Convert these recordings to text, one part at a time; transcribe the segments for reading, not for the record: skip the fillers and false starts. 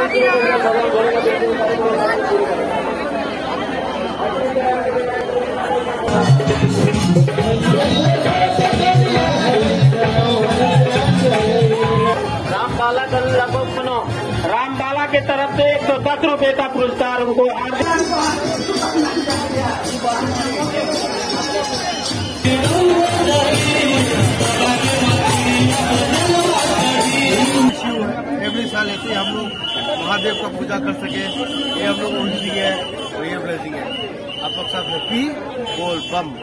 रामबाला कल लगभग सुनो, रामबाला की तरफ से 110 रुपए का पुरस्कार उनको एवरी साल ऐसे हम लोग महादेव का पूजा कर सके, ये हम लोग उनकी है, तो ये ब्लेसिंग है। आप लोग सब हैप्पी बोल बम।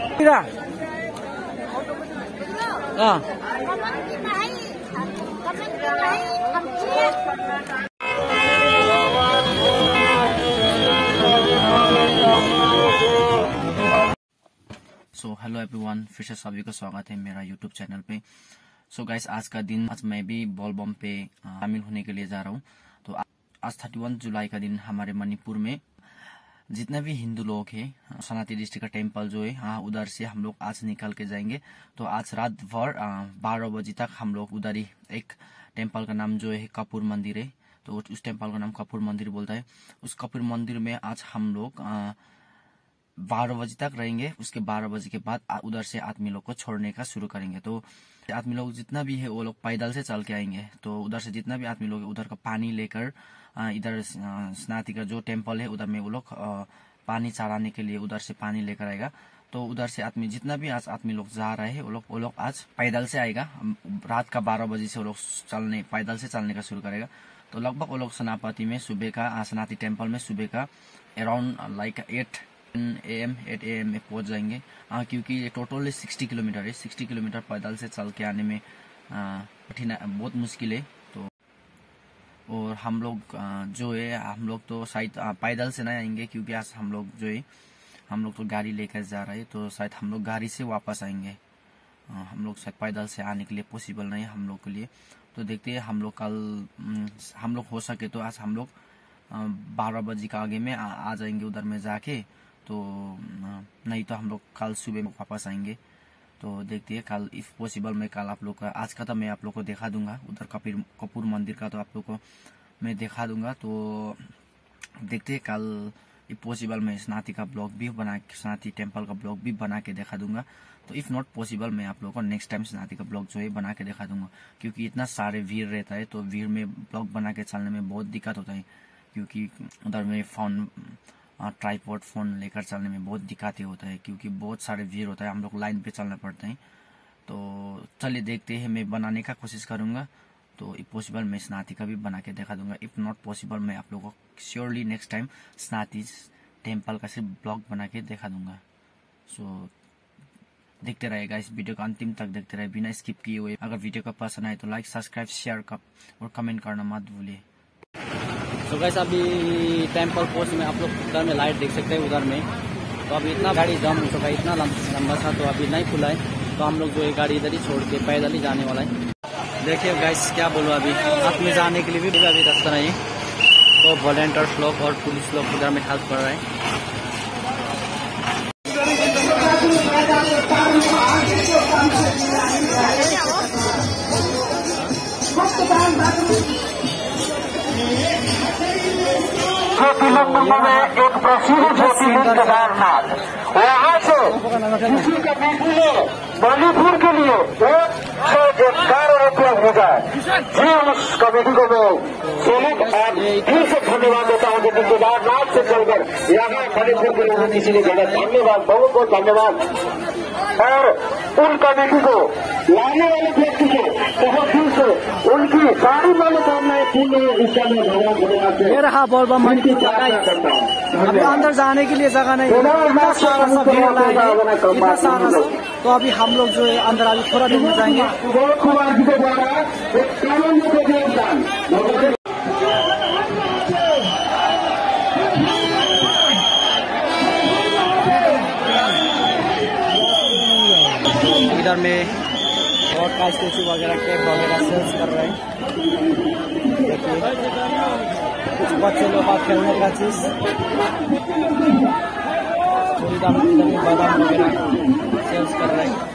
सो हेलो एवरीवन, फिर से सभी का स्वागत है मेरा यूट्यूब चैनल पे। सो गाइस, आज का दिन, आज मैं भी बोल बम पे शामिल होने के लिए जा रहा हूँ। तो आज 31 जुलाई का दिन हमारे मणिपुर में जितने भी हिंदू लोग हैं, सनाती डिस्ट्रिक्ट का टेम्पल जो है, हाँ, उधर से हम लोग आज निकल के जाएंगे। तो आज रात भर 12 बजे तक हम लोग उधर ही, एक टेम्पल का नाम जो है कपूर मंदिर है, तो उस टेम्पल का नाम कपूर मंदिर बोलता है। उस कपूर मंदिर में आज हम लोग 12 बजे तक रहेंगे। उसके 12 बजे के बाद उधर से आदमी लोग को छोड़ने का शुरू करेंगे। तो आदमी लोग जितना भी है वो लोग पैदल से चल के आएंगे। तो उधर से जितना भी आदमी लोग उधर का पानी लेकर इधर स्नाति का जो टेम्पल है उधर में वो लोग पानी चढ़ाने के लिए उधर से पानी लेकर आएगा। तो उधर से आदमी जितना भी आज आदमी लोग जा रहे हैं वो लोग आज पैदल से आएगा। रात का 12 बजे से वो लोग पैदल से चलने का शुरू करेगा। तो लगभग वो लोग सेनापति में सुबह का, सनाती टेम्पल में सुबह का अराउंड लाइक 8 AM में पहुंच जाएंगे। क्योंकि टोटली 60 किलोमीटर है। 60 किलोमीटर पैदल से चल के आने में कठिन, बहुत मुश्किल है। तो और हम लोग जो है, हम लोग तो शायद पैदल से नहीं आएंगे, क्योंकि आज हम लोग जो है, हम लोग तो गाड़ी लेकर जा रहे हैं। तो शायद हम लोग गाड़ी से वापस आएंगे। हम लोग शायद पैदल से आने के लिए पॉसिबल नहीं है हम लोग के लिए। तो देखते हैं, हम लोग कल, हम लोग हो सके तो आज हम लोग 12 बजे का आगे में आ जाएंगे उधर में जाके। तो नहीं तो हम लोग कल सुबह में वापस आएंगे। तो देखते हैं कल, इफ पॉसिबल मैं कल आप लोग का, आज का तो मैं आप लोग को दिखा दूंगा उधर कपूर मंदिर का, तो आप लोग को मैं दिखा दूंगा। तो देखते हैं कल, इफ पॉसिबल मैं स्नाति का ब्लॉग भी बना के, स्नाति टेम्पल का ब्लॉग भी बना के दिखा दूंगा। तो इफ नॉट पॉसिबल मैं आप लोग को नेक्स्ट टाइम स्नाति का ब्लॉग जो है बना के दिखा दूंगा, क्योंकि इतना सारे भीड़ रहता है। तो भीड़ में ब्लॉग बना के चलने में बहुत दिक्कत होता है, क्योंकि उधर में फोन, ट्राइपॉड फोन लेकर चलने में बहुत दिक्कत होता है, क्योंकि बहुत सारे भीड़ होता है। हम लोग लाइन पे चलना पड़ता है। तो चलिए देखते हैं, मैं बनाने का कोशिश करूंगा। तो इफ पॉसिबल मैं स्नाति का भी बना के दिखा दूंगा। इफ नॉट पॉसिबल मैं आप लोगों को श्योरली नेक्स्ट टाइम स्नाति टेम्पल का सिर्फ ब्लॉग बना के दिखा दूंगा। सो देखते रहेगा, इस वीडियो को अंतिम तक देखते रहे बिना स्किप किए हुए। अगर वीडियो का पसंद आए तो लाइक, सब्सक्राइब, शेयर और कमेंट करना मत भूलिए। तो गाइस, अभी टेम्पल पोस्ट में आप लोग उधर में लाइट देख सकते हैं उधर में। तो अभी इतना गाड़ी जाम हो चुका है, इतना लंबा था, तो अभी नहीं खुला है। तो हम लोग जो है गाड़ी इधर ही छोड़ के पैदल ही जाने वाला है। देखिए गाइस, क्या बोलूँ, अभी हाथ में जाने के लिए भी अभी रास्ता नहीं है। तो वॉलंटियर्स लोग और पुलिस लोग उधर में हेल्प कर रहे हैं। में एक प्रसिद्ध ज्योतिर्लिंग केदारनाथ, वहाँ से किसी कमेटी ने मणिपुर के लिए 111 रुपया भेजा है। जी, उस कमेटी को मैं सोलह और दिल से धन्यवाद देता हूँ, क्योंकि केदारनाथ से चलकर यहाँ मणिपुर के लोगों ने किसी ने भेजा। धन्यवाद, बहुत बहुत धन्यवाद। और उन कमेटी को लाने वाले व्यक्ति को बहुत दिल से उनकी सारी मनोकामनाएं पूर्ण दिशा में भगवान धन्यवाद से अभी अंदर जाने के लिए जगह नहीं, इतना सारा सा भीड़ लगाएंगे, इतना सारा सा। तो अभी हम लोग जो है अंदर अभी थोड़ा देर में जाएंगे। इधर में और का स्टेचू वगैरह टेप वगैरह सेल्स कर रहे हैं। देखिए, कुछ बच्चे लोग का खेलने का चीज, बादाम वगैरह सेल्स कर रहे हैं।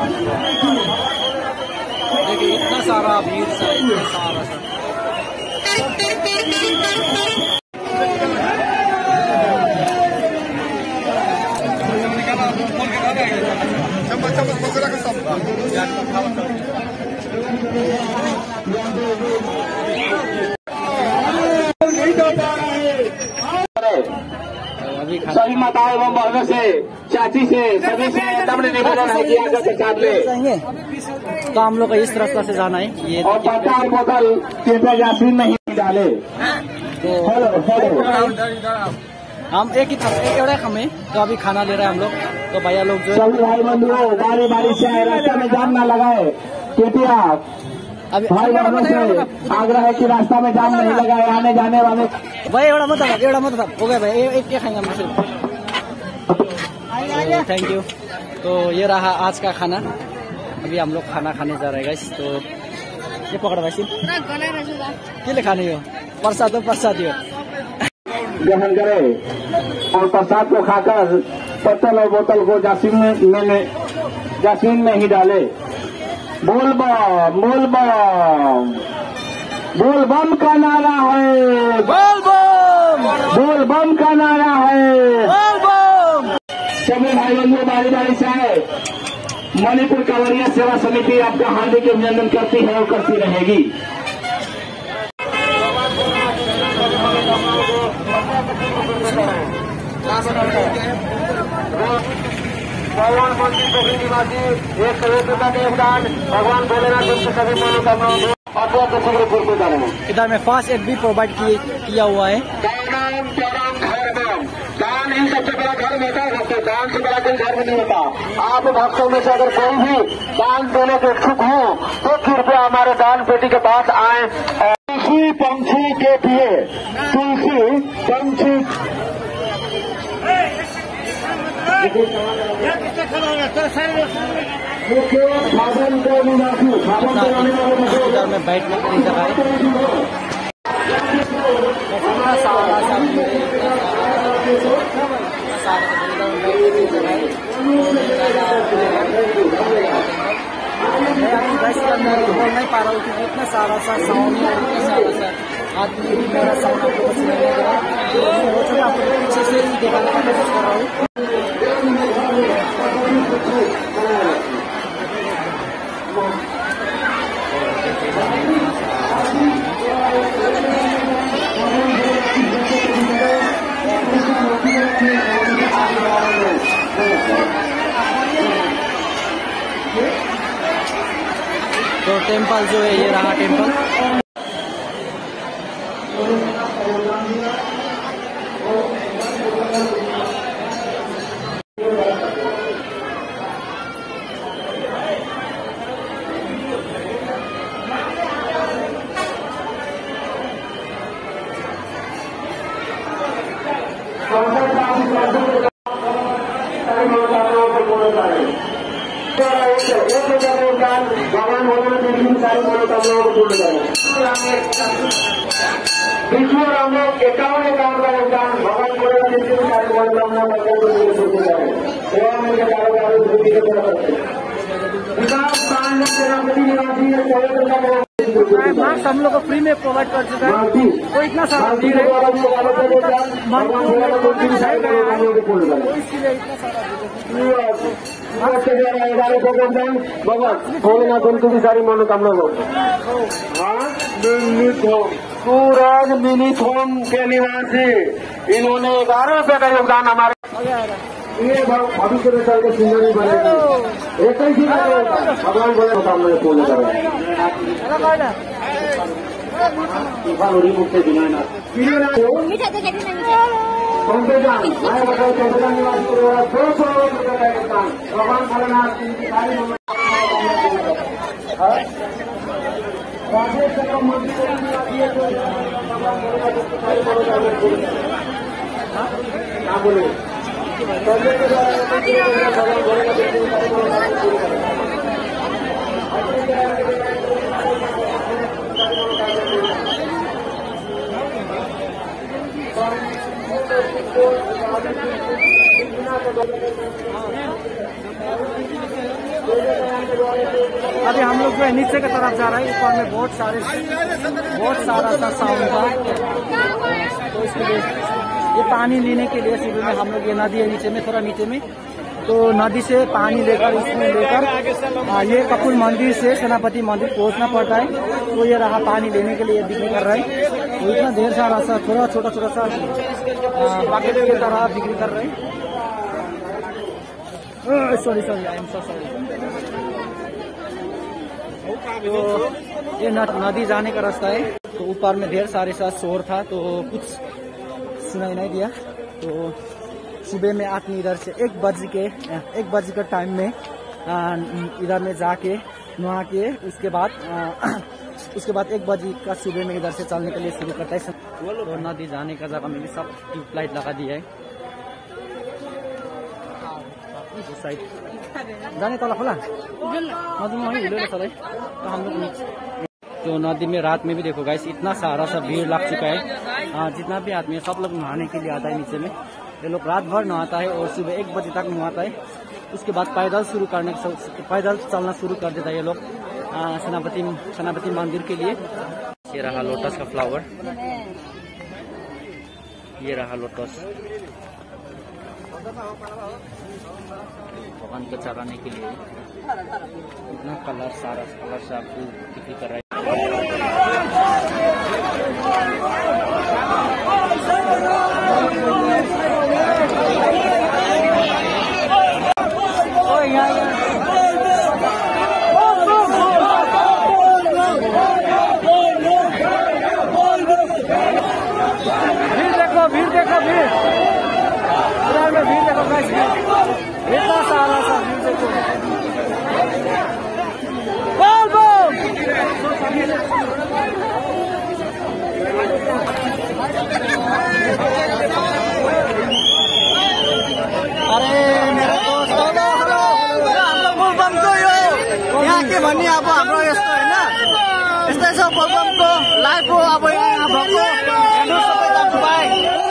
देखिए, इतना सारा भीड़, इतना सारा सभी माताओं एवं बहनों से, चाची से, सभी से नम्र निवेदन है कि आगे प्रसाद ले। तो हम लोग को इस रास्ता से जाना है। ये और 50 बोतल कृपया यासीन नहीं डाले। तो हम एक ही एवढा हमें तो अभी खाना ले रहे हैं हम लोग। तो भैया लोग जो सभी भाई बंधुओं बारी बारी से आए, रास्ते में जाम न लगाए कृपया। अभी भाई बहनों से आग्रह है कि रास्ता में जाम नहीं लगाए, आने जाने वाले। भाई एवढा मत हो गया भाई, एक क्या खाएंगे हम सिर्फ। Thank you. तो ये रहा आज का खाना। अभी हम लोग खाना खाने जा रहे हैं गाइस। तो ये पकड़ भाई के लिए खाने हो, प्रसाद हो, प्रसाद हो ग्रहण करे और प्रसाद को खाकर पत्तल और बोतल को जासीन में ही डाले। बोल बम, बोल बम, बोल बम का नारा है, बोल बम, बोल बम का नारा है, बोल बम। सभी भाई बंधुओं बारी बारी से आए। मणिपुर कांवरिया सेवा समिति आपका हार्दिक अभिनंदन करती है और करती रहेगी। भगवान मंदिर सभी निवासी 1 करोड़ रुपया का योगदान भगवान भोलेनाथ उनके सभी मनोकामनाओं इधर में फास्ट एड भी प्रोवाइड किया हुआ है। दान ही सबसे बड़ा धर्म होता है। सबसे दान से बड़ा कोई धर्म नहीं होता। आप भक्तों में से अगर कोई भी दान देने के इच्छुक हो तो कृपया हमारे दान पेटी के पास आए। तुलसी पंछी के लिए तुलसी पंछी साधन को निवासी इधर में बैठने के लिए जगह है। बोल नहीं पा रहा हूँ क्योंकि इतना सारा सा साउंड है, इतना सारा सा आदमी मेरा साउंड आपको कुछ नहीं लग रहा है। आपको पीछे से ही दिखाने की कोशिश कर रहा हूँ। तो टेम्पल जो है ये रहा टेम्पल। भगवान भोलेनाथ सारी मनोकामनाओं को पूर्ण करें। विष्णु और हम लोग 51 का योगदान भगवान भोलेनाथ सारी मनोकामनाओं का पूर्ण करें। सेवा में कारोबारी के तरफ विकास सेनापति निवासी मास्क हम लोग को फ्री में प्रोवाइड कर चुका है। तो इतना सारा भीड़ है, भोलेनाथ उनको भी सारी मनोकामना हो। सूरज मिनीथोन के निवासी इन्होंने 11 रुपये का योगदान हमारे ये भविष्य में चल के सुंदरी बनेगी। एक ही भगवान बोले मनोकामना पूर्ण करें। भगवान भोलेनाथ राजेश का मंदिर क्या बोले अभी हम लोग जो है नीचे की तरफ जा रहे हैं। ऊपर में बहुत सारा सा साउंड था, तो इसके लिए ये पानी लेने के लिए शुरू में हम लोग ये नदी है नीचे में, थोड़ा नीचे में, तो नदी से पानी लेकर इसमें लेकर ये कपूर मंदिर से सेनापति मंदिर पहुंचना पड़ता है। तो ये रहा पानी लेने के लिए बिक्री कर रहे हैं। तो इतना ढेर सारा सा थोड़ा छोटा सा बकेट की तरह बिक्री कर रहे हैं। Sorry I am so sorry. तो ये नदी जाने का रास्ता है। तो ऊपर में ढेर सारे सा शोर था, तो कुछ सुनाई नहीं दिया। तो सुबह में आदमी इधर से 1 बजे के टाइम में इधर में जाके नहा के उसके बाद 1 बजे का सुबह में इधर से चलने के लिए शुरू करता है। तो नदी जाने का जगह में भी सब ट्यूबलाइट लगा दिया है। साइड जाने तला खोला नदी में वही हिलो सर। तो हम लोग तो नदी में रात में भी देखो गाइस इतना सारा सा भीड़ लग चुका है। जितना भी आदमी है सब लोग नहाने के लिए आता है नीचे में। ये लोग रात भर नहाता है और सुबह 1 बजे तक नहाता है। उसके बाद पैदल चलना शुरू कर देता है ये लोग सेनापति मंदिर के लिए। ये रहा लोटस का फ्लावर, ये रहा लोटस भगवान को चढ़ाने के लिए। इतना कलर सारा फूल बिक्री कर रहा है। भीड़ देखो इधर में भीड़ देखो गाइस, इतना सारा सा भीड़ देखो। बोल बोल अरे मेरा दोस्त हेलो हम लोग बोलबमको यो यहाँ के भन्ने अब हाम्रो यस्तो हैन, यस्तै छ बोलबमको लाइभ हो। अब यहाँ भएको हेर्नु सबै जान्नु पाए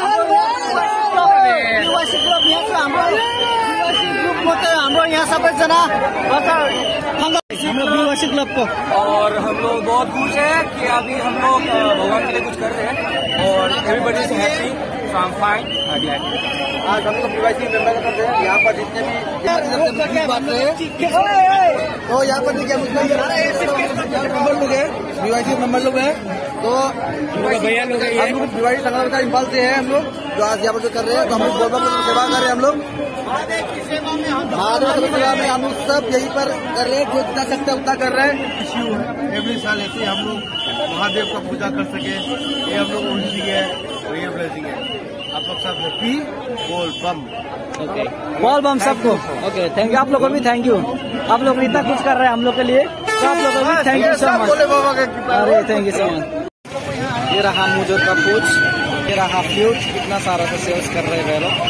हाम्रो यहाँ सबैजना व्यूअरशिप क्लब को। और हम लोग बहुत खुश है कि अभी हम लोग भगवान के लिए कुछ कर रहे हैं और everybody is happy, so I am fine. आज हम लोग PYC मेंबर करते हैं। यहाँ पर जितने भी बात रहे तो यहाँ पर देखिए मेंबर लोग है, PYC मेंबर लोग है। तो भैया लोग हम लोग PYC संगठन का इम्फाल से है हम लोग, जो आज यहाँ पर जो कर रहे हैं। तो हम लोग बोलबम सेवा कर रहे हैं। हम लोग महादेव की सेवा में हम लोग सब यहीं पर कर रहे हैं, जो जितना सकते उतना कर रहे हैं। इश्यू है एवरी साल ऐसे हम लोग महादेव का पूजा कर सके, ये हम लोग उल्टी है और ये ब्लेसिंग है। आप लोग सब हैप्पी बोल बम। ओके बोल बम सबको। ओके थैंक यू, आप लोगों को भी थैंक यू। आप लोग इतना कुछ कर रहे हैं हम लोग के लिए, तो आप लोगों को भी थैंक यू सो मच। अरे थैंक यू सो मच। ये रहा मुजर का पूछ, ये रहा फ्लूट, कितना सारा तो सेल्स कर रहे हैं लोग।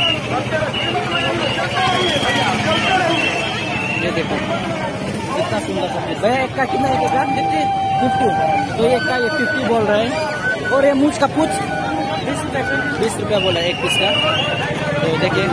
ये देखो कितना सुंदर सा पीस। भैया एक का कितना है? 50। तो एक का ये 50 बोल रहे हैं। और ये मूछ का पूछ 20 रुपया बोला एक पीस का। तो देखिए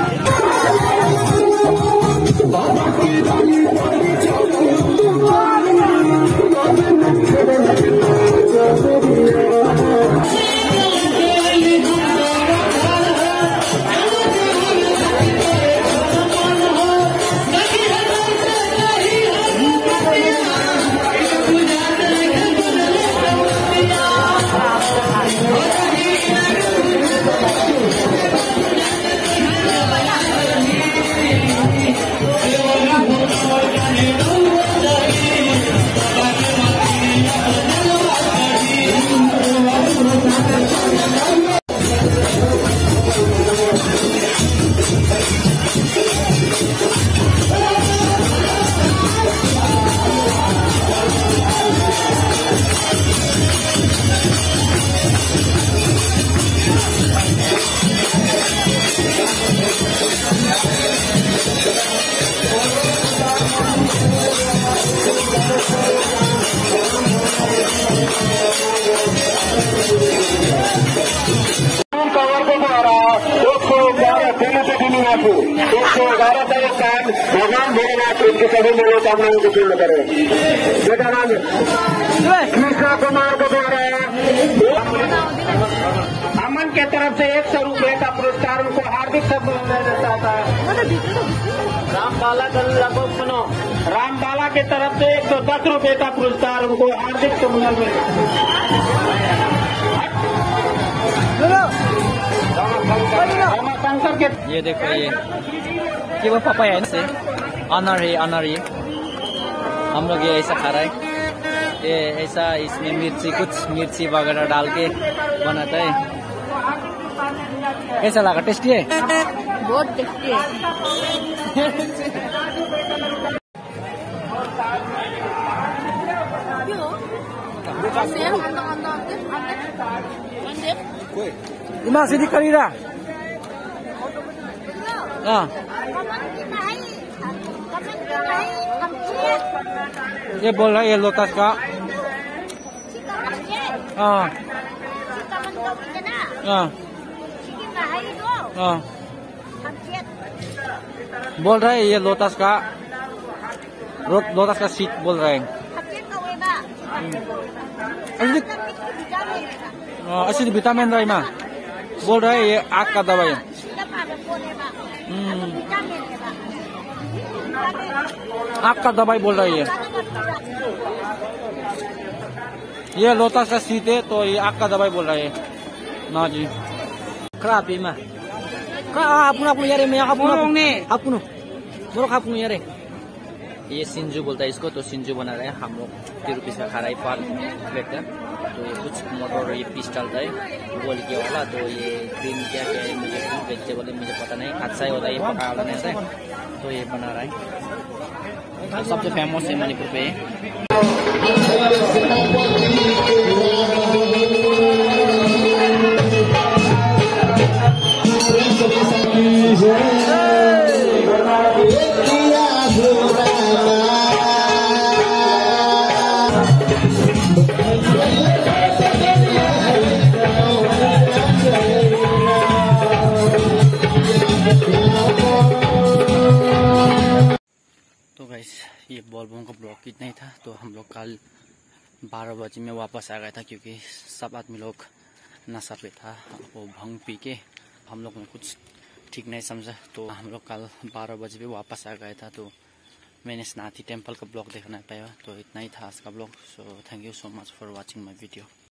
कवर को द्वारा 111 दिल्ली के निवासी 111 का एक काम भगवान भोलेनाथ उनकी सभी मनोकामनाओं को पूर्ण करे। बेटा नाम कृष्णा कुमार को दे रहे हैं। अमन के तरफ से 100 रुपये का पुरस्कार उनको हार्दिक अभिनंदन चाहता है। रामबाला सुनो, रामबाला की तरफ से 110 रुपये का पुरस्कार उनको हार्दिक अभिनंदन। ये देखो ये वो पापा है से अनार है हम लोग ये ऐसा खा रहा है। ये ऐसा इसमें कुछ मिर्ची वगैरह डाल के बनाता है। कैसा लगा? टेस्टी है? बहुत टेस्टी है। Ima sini kanina. ये बोल रहा है ये लोटस का। बोल रहा है ये लोटस का सीट बोल रहा है। असली विटामिन रहा है माँ। बोल रहा है ये आग का दवाई है। आग का दवाई बोल रहा है ये लोटस का सीट है तो ये आग का दवाई बोल रहा है ना जी। खराब है माँ। आपने यार मैं आपने आपने यार ये सिंजू बोलता है इसको। तो सिंजू बना रहे हैं हम लोग। 50 रुपीज का खा रहा है पर प्लेट का। तो ये कुछ मटर ये पीस डालता है बोल के वाला। तो ये ग्रीन क्या है मुझे वेजिटेबल मुझे पता नहीं। अच्छा होता है ये पका वाला ऐसा। तो ये बना रहा है। तो सबसे फेमस है मणिपुर पे। तो गाइस ये बॉलबम का ब्लॉग इतना ही था। तो हम लोग कल 12 बजे में वापस आ गया था क्योंकि सब आदमी लोग नशा पे था। वो भंग पी के हम लोग ने कुछ ठीक नहीं समझा। तो हम लोग कल 12 बजे पे वापस आ गया था। तो मैंने स्नाथी टेम्पल का ब्लॉग देखना पाया। तो इतना ही था आज का blog. So thank you so much for watching my video.